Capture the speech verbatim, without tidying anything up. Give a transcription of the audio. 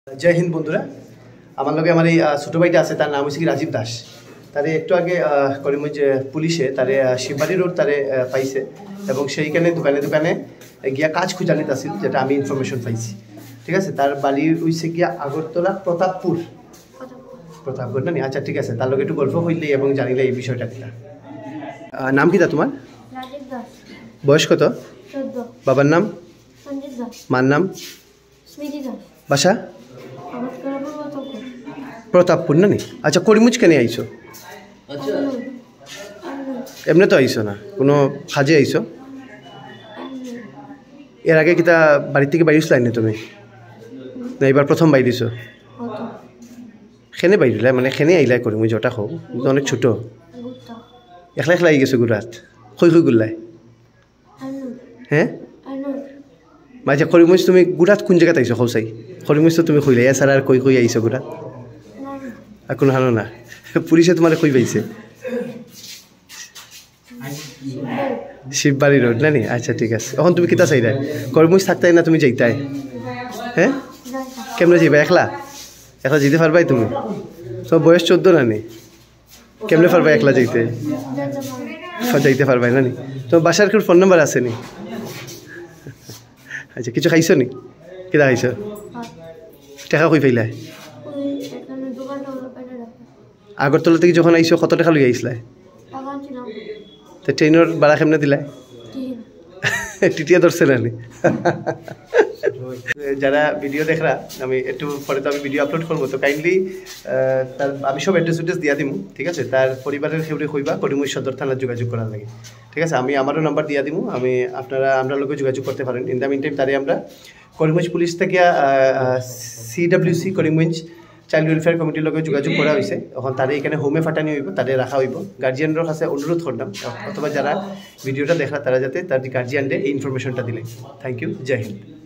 जय हिंद बंधुरा আমার লগে আমার এই ছোট ভাইটা আছে তার নাম হচ্ছে কি রাজীব দাস তারে একটু আগে করিমগঞ্জ পুলিশে তারে শিববাড়ি রোড তারে পাইছে এবং সেইখানে দোকানে দোকানে গিয়া কাজ খুঁজানিত আছিল যেটা আমি ইনফরমেশন পাইছি ঠিক আছে তার বাড়ি হইছে গিয়া আগরতলা প্রতাপপুর প্রতাপপুর না আচ্ছা ঠিক আছে তার লগে একটু গল্প হইলে এবং জানিলে এই বিষয়টা কিনা নাম কি তা তোমার রাজীব দাস বয়স কত চৌদ্দ বাবার নাম সঞ্জিত দাস মার নাম স্মৃতি দাস বাসা প্রতাপপুর না নি আচ্ছা করিমগঞ্জ কেন আইছো আচ্ছা এমনি তো আইছো না কোনো কাজে আইছো এর আগে কিতা বাড়ি থেকে বাইরেছিল না তুমি না এবার প্রথম বাইরেছো খেনে বাইরিলা মানে খেনে আইলাই করিমগঞ্জ ওটা হোক অনেক ছোট একলা একলা আই গেছো গুড়াত কই কই গুল্লাই হ্যাঁ মাঝে করিমগঞ্জ তুমি গুড়াত কোন জায়গাত আইছো খৌসাই করিমগঞ্জ তো তুমি কইলাই এছাড়া আর কই কই আইছো গুড়াত আর কোনো হানো না পুলিশে তোমার কই পাইছে শিববাড়ি রোড না নি আচ্ছা ঠিক আছে এখন তুমি কিতা চাইলাই করিমগঞ্জ থাকতাই না তুমি যাইতাই হ্যাঁ কেমনে যাইবা একলা একলা যেতে পারবাই তুমি তো বয়স চোদ্দ না নি কেমনে পারবা একলা যাইতে যাইতে পারবাই না নি তোমার বাসার কেউ ফোন নাম্বার আছে নি আচ্ছা কিছু খাইছো নি কিতা খাইছো টাকা কই পাইলাই আগরতলা থেকে যখন আইসো কত টাকা লই আইসলাই তো ট্রেনের ভাড়া কেমনে দিলাই টিটিয়া ধরছে না যারা ভিডিও দেখরা আমি একটু পরে তো আমি ভিডিও আপলোড করবো তো কাইন্ডলি তার আমি সব অ্যাড্রেস উড্রেস দিয়া দিমু ঠিক আছে তার পরিবারের খেউরে কইবা করিমগঞ্জ সদর থানার যোগাযোগ করার লাগে ঠিক আছে আমি আমারও নাম্বার দিয়া দিমু আমি আপনারা আমরা লোকে যোগাযোগ করতে পারেন ইন দ্য মিন টাইম তারে আমরা করিমগঞ্জ পুলিশ থেকে সিডব্লিউসি করিমগঞ্জ চাইল্ড ওয়েলফেয়ার কমিটির লগে যোগাযোগ করা হয়েছে এখন তাদের এখানে হোমে ফাটানি হইব তাদের রাখা হইব গার্জিয়ানর কাছে অনুরোধ করলাম অথবা যারা ভিডিওটা দেখা তারা যাতে তার গার্জিয়ানদের এই ইনফরমেশনটা দিলে থ্যাংক ইউ জয় হিন্দ।